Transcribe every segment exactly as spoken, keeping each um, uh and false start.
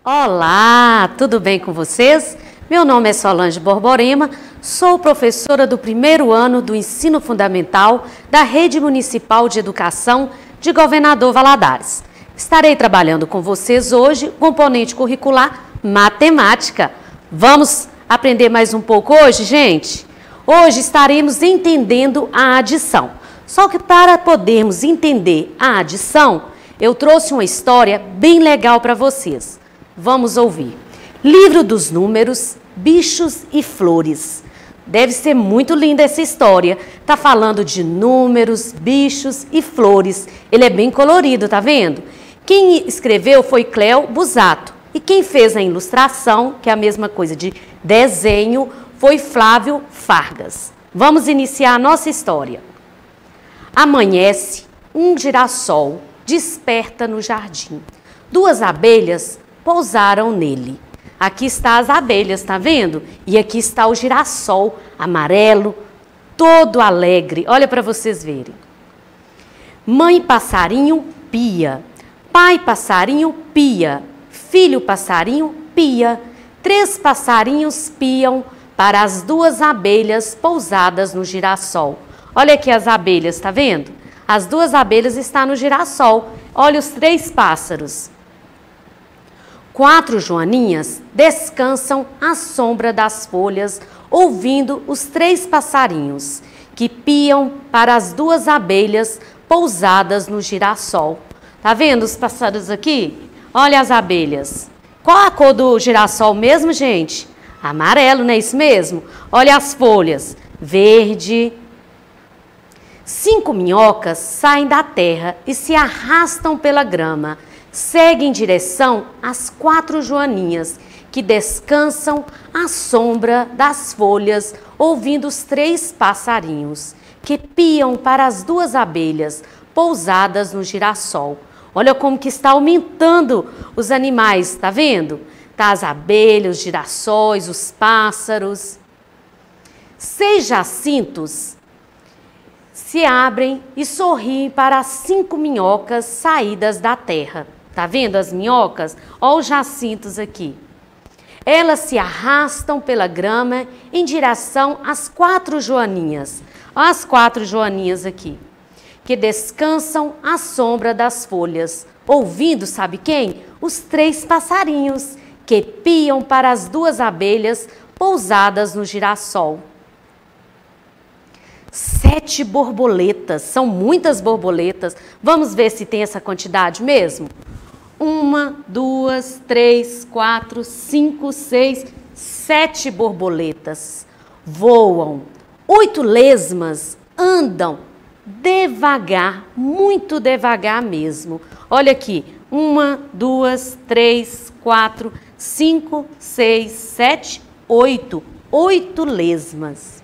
Olá, tudo bem com vocês? Meu nome é Solange Borborema, sou professora do primeiro ano do Ensino Fundamental da Rede Municipal de Educação de Governador Valadares. Estarei trabalhando com vocês hoje o componente curricular Matemática. Vamos aprender mais um pouco hoje, gente? Hoje estaremos entendendo a adição. Só que para podermos entender a adição, eu trouxe uma história bem legal para vocês. Vamos ouvir. Livro dos Números, Bichos e Flores. Deve ser muito linda essa história. Tá falando de números, bichos e flores. Ele é bem colorido, tá vendo? Quem escreveu foi Cléo Busato. E quem fez a ilustração, que é a mesma coisa de desenho, foi Flávio Fargas. Vamos iniciar a nossa história. Amanhece, um girassol desperta no jardim. Duas abelhas pousaram nele. Aqui está as abelhas, tá vendo? E aqui está o girassol amarelo, todo alegre. Olha para vocês verem. Mãe passarinho pia, pai passarinho pia, filho passarinho pia. Três passarinhos piam para as duas abelhas pousadas no girassol. Olha aqui as abelhas, tá vendo? As duas abelhas estão no girassol. Olha os três pássaros. Quatro joaninhas descansam à sombra das folhas, ouvindo os três passarinhos, que piam para as duas abelhas pousadas no girassol. Tá vendo os pássaros aqui? Olha as abelhas. Qual a cor do girassol mesmo, gente? Amarelo, não é isso mesmo? Olha as folhas. Verde. Cinco minhocas saem da terra e se arrastam pela grama. Seguem em direção às quatro joaninhas, que descansam à sombra das folhas, ouvindo os três passarinhos, que piam para as duas abelhas, pousadas no girassol. Olha como que está aumentando os animais, tá vendo? Tá as abelhas, os girassóis, os pássaros. Seis jacintos se abrem e sorriem para as cinco minhocas saídas da terra. Tá vendo as minhocas? Olha os jacintos aqui. Elas se arrastam pela grama em direção às quatro joaninhas. Olha as quatro joaninhas aqui, que descansam à sombra das folhas, ouvindo, sabe quem? Os três passarinhos, que piam para as duas abelhas pousadas no girassol. Sete borboletas, são muitas borboletas. Vamos ver se tem essa quantidade mesmo? Uma, duas, três, quatro, cinco, seis, sete borboletas voam. Oito lesmas andam devagar, muito devagar mesmo. Olha aqui, uma, duas, três, quatro, cinco, seis, sete, oito. Oito lesmas.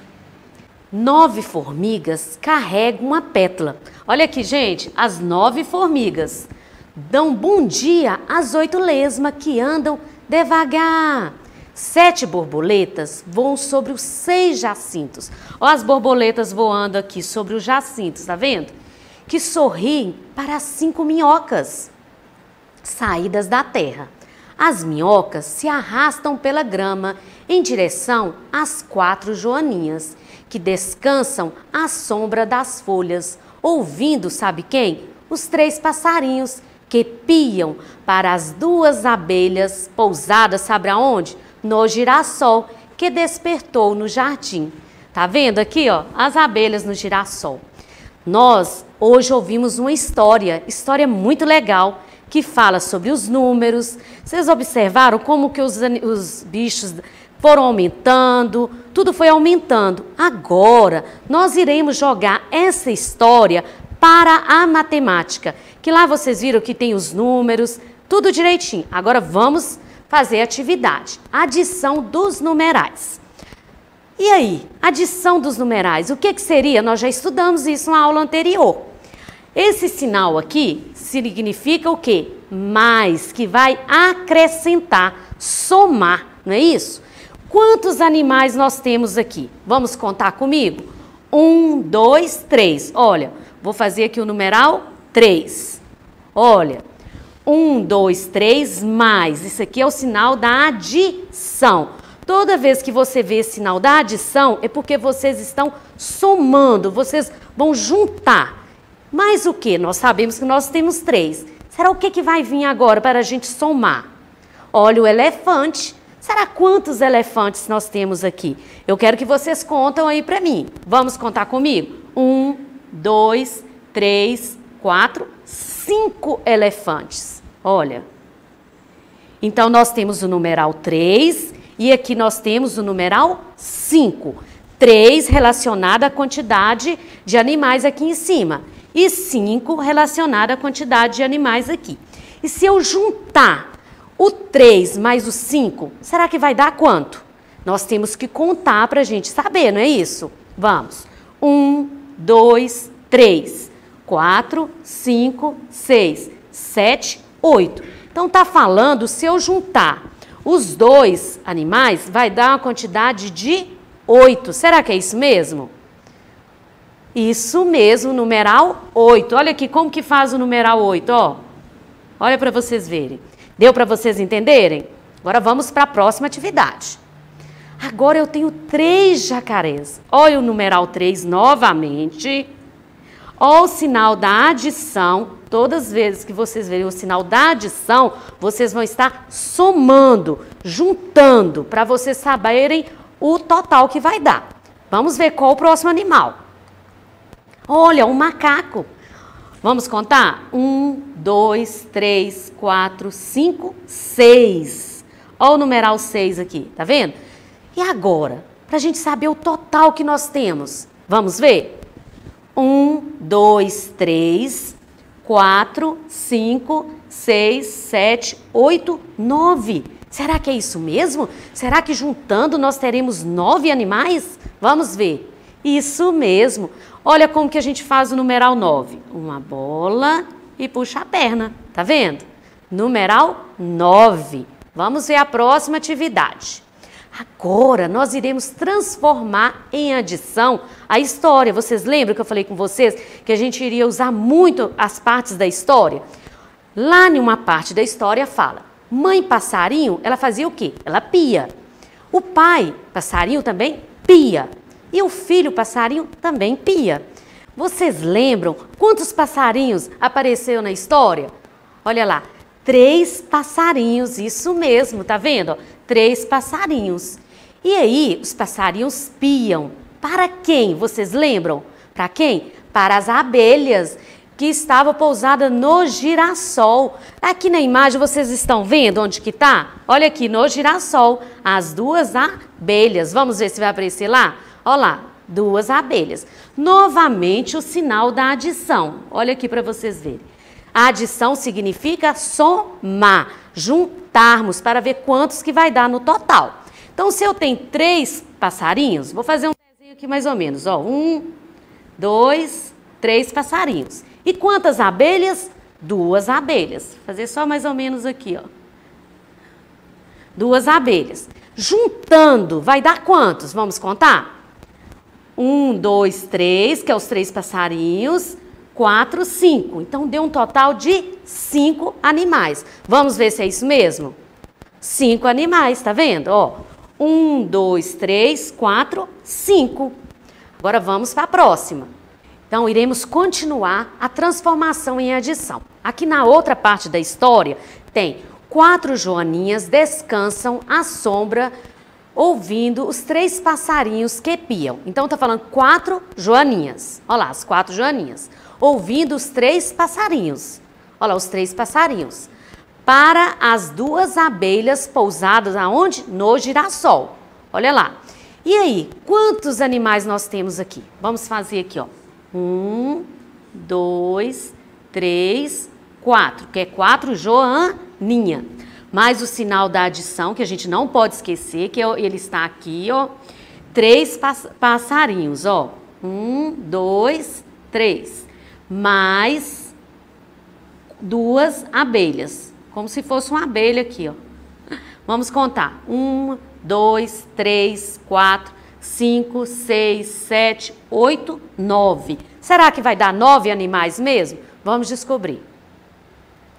Nove formigas carregam uma pétala. Olha aqui, gente, as nove formigas dão bom dia às oito lesmas que andam devagar. Sete borboletas voam sobre os seis jacintos. Olha as borboletas voando aqui sobre os jacintos, tá vendo? Que sorriem para as cinco minhocas saídas da terra. As minhocas se arrastam pela grama em direção às quatro joaninhas, que descansam à sombra das folhas, ouvindo, sabe quem? Os três passarinhos, que piam para as duas abelhas pousadas, sabe aonde? No girassol, que despertou no jardim. Tá vendo aqui, ó, as abelhas no girassol. Nós hoje ouvimos uma história, história muito legal, que fala sobre os números. Vocês observaram como que os, os bichos foram aumentando, tudo foi aumentando. Agora, nós iremos jogar essa história para a matemática, que lá vocês viram que tem os números, tudo direitinho. Agora vamos fazer a atividade, adição dos numerais. E aí, adição dos numerais, o que que seria? Nós já estudamos isso na aula anterior. Esse sinal aqui significa o quê? Mais, que vai acrescentar, somar, não é isso? Quantos animais nós temos aqui? Vamos contar comigo? Um, dois, três. Olha, vou fazer aqui o numeral três. Olha, Um, dois, três, mais. Isso aqui é o sinal da adição. Toda vez que você vê esse sinal da adição, é porque vocês estão somando, vocês vão juntar. Mas o que? Nós sabemos que nós temos três. Será o que, que vai vir agora para a gente somar? Olha o elefante. Será quantos elefantes nós temos aqui? Eu quero que vocês contam aí para mim. Vamos contar comigo? Um, dois, três, quatro, cinco elefantes. Olha. Então, nós temos o numeral três e aqui nós temos o numeral cinco. três relacionado à quantidade de animais aqui em cima. E cinco relacionado à quantidade de animais aqui. E se eu juntar o três mais o cinco, será que vai dar quanto? Nós temos que contar para a gente saber, não é isso? Vamos. um, dois, três, quatro, cinco, seis, sete, oito. Então, está falando, se eu juntar os dois animais, vai dar uma quantidade de oito. Será que é isso mesmo? Isso mesmo, numeral oito. Olha aqui como que faz o numeral oito, ó. Olha para vocês verem. Deu para vocês entenderem? Agora vamos para a próxima atividade. Agora eu tenho três jacarés. Olha o numeral três novamente. Olha o sinal da adição. Todas as vezes que vocês verem o sinal da adição, vocês vão estar somando, juntando, para vocês saberem o total que vai dar. Vamos ver qual o próximo animal. Olha, um macaco. Vamos contar? Um, dois, três, quatro, cinco, seis. Olha o numeral seis aqui, tá vendo? E agora, para a gente saber o total que nós temos, vamos ver? Um, dois, três, quatro, cinco, seis, sete, oito, nove. Será que é isso mesmo? Será que juntando nós teremos nove animais? Vamos ver. Isso mesmo. Olha como que a gente faz o numeral nove. Uma bola e puxa a perna. Tá vendo? Numeral nove. Vamos ver a próxima atividade. Agora nós iremos transformar em adição a história. Vocês lembram que eu falei com vocês que a gente iria usar muito as partes da história? Lá em uma parte da história fala: mãe passarinho, ela fazia o quê? Ela pia. O pai passarinho também pia. E o filho passarinho também pia. Vocês lembram quantos passarinhos apareceram na história? Olha lá, três passarinhos, isso mesmo, tá vendo? Três passarinhos. E aí, os passarinhos piam. Para quem? Vocês lembram? Para quem? Para as abelhas que estavam pousadas no girassol. Aqui na imagem vocês estão vendo onde que tá? Olha aqui, no girassol, as duas abelhas. Vamos ver se vai aparecer lá? Olha lá, duas abelhas. Novamente o sinal da adição. Olha aqui para vocês verem. A adição significa somar, juntarmos para ver quantos que vai dar no total. Então, se eu tenho três passarinhos, vou fazer um desenho aqui mais ou menos. Ó, um, dois, três passarinhos. E quantas abelhas? Duas abelhas. Vou fazer só mais ou menos aqui, ó. Duas abelhas. Juntando, vai dar quantos? Vamos contar? Um, dois, três, que é os três passarinhos. Quatro, cinco. Então, deu um total de cinco animais. Vamos ver se é isso mesmo? Cinco animais, tá vendo? Ó, um, dois, três, quatro, cinco. Agora, vamos para a próxima. Então, iremos continuar a transformação em adição. Aqui na outra parte da história, tem quatro joaninhas descansam à sombra ouvindo os três passarinhos que piam. Então, está falando quatro joaninhas. Olha lá, as quatro joaninhas. Ouvindo os três passarinhos. Olha lá, os três passarinhos. Para as duas abelhas pousadas aonde? No girassol. Olha lá. E aí, quantos animais nós temos aqui? Vamos fazer aqui, ó. Um, dois, três, quatro. Que é quatro joaninha. Mais o sinal da adição, que a gente não pode esquecer, que ele está aqui, ó. Três pass passarinhos, ó. Um, dois, três. Mais duas abelhas. Como se fosse uma abelha aqui, ó. Vamos contar. Um, dois, três, quatro, cinco, seis, sete, oito, nove. Será que vai dar nove animais mesmo? Vamos descobrir.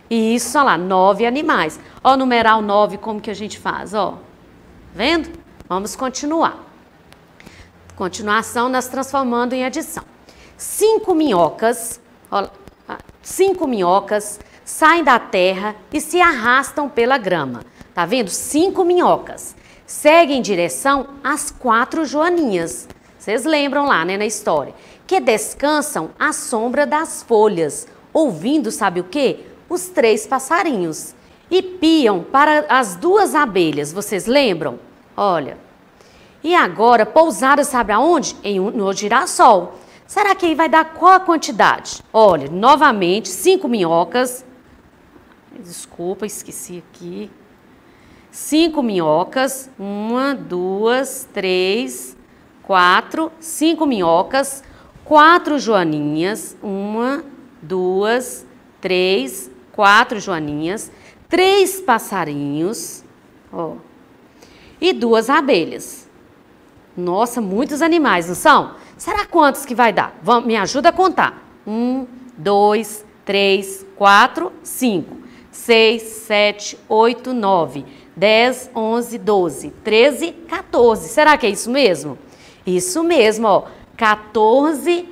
Isso, olha lá, nove animais. Ó, o numeral nove, como que a gente faz, ó. Vendo? Vamos continuar. Continuação, nós transformando em adição. Cinco minhocas, ó, cinco minhocas saem da terra e se arrastam pela grama. Tá vendo? Cinco minhocas. Seguem em direção às quatro joaninhas. Vocês lembram lá, né, na história. Que descansam à sombra das folhas, ouvindo, sabe o quê? Os três passarinhos. E piam para as duas abelhas, vocês lembram? Olha. E agora, pousaram, sabe aonde? Em um, no girassol. Será que aí vai dar qual a quantidade? Olha, novamente, cinco minhocas. Desculpa, esqueci aqui. Cinco minhocas. Uma, duas, três, quatro. Cinco minhocas. Quatro joaninhas. Uma, duas, três, quatro joaninhas. Três passarinhos. Ó. E duas abelhas. Nossa, muitos animais, não são? Será quantos que vai dar? Vamos, me ajuda a contar. Um, dois, três, quatro, cinco, seis, sete, oito, nove, dez, onze, doze, treze, quatorze. Será que é isso mesmo? Isso mesmo, ó. quatorze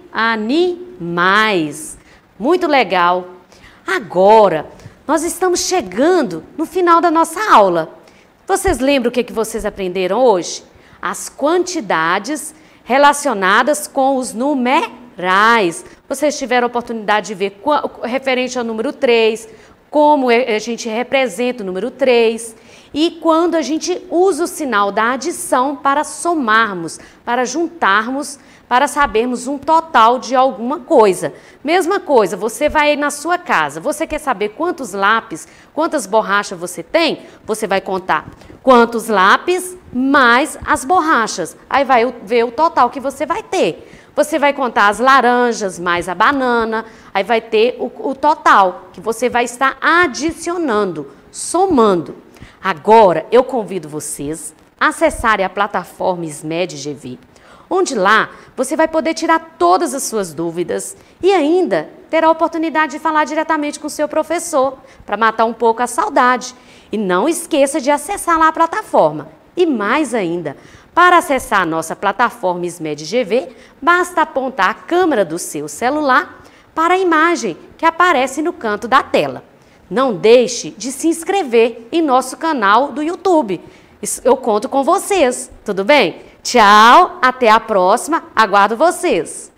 animais. Muito legal. Agora, nós estamos chegando no final da nossa aula. Vocês lembram o que, que vocês aprenderam hoje? As quantidades relacionadas com os numerais. Vocês tiveram a oportunidade de ver referente ao número três, como a gente representa o número três e quando a gente usa o sinal da adição para somarmos, para juntarmos, para sabermos um total de alguma coisa. Mesma coisa, você vai na sua casa, você quer saber quantos lápis, quantas borrachas você tem? Você vai contar quantos lápis mais as borrachas. Aí vai ver o total que você vai ter. Você vai contar as laranjas mais a banana, aí vai ter o, o total que você vai estar adicionando, somando. Agora, eu convido vocês a acessarem a plataforma SMED G V, onde lá você vai poder tirar todas as suas dúvidas e ainda ter a oportunidade de falar diretamente com o seu professor, para matar um pouco a saudade. E não esqueça de acessar lá a plataforma. E mais ainda, para acessar a nossa plataforma SMED G V, basta apontar a câmera do seu celular para a imagem que aparece no canto da tela. Não deixe de se inscrever em nosso canal do YouTube. Eu conto com vocês, tudo bem? Tchau, até a próxima, aguardo vocês!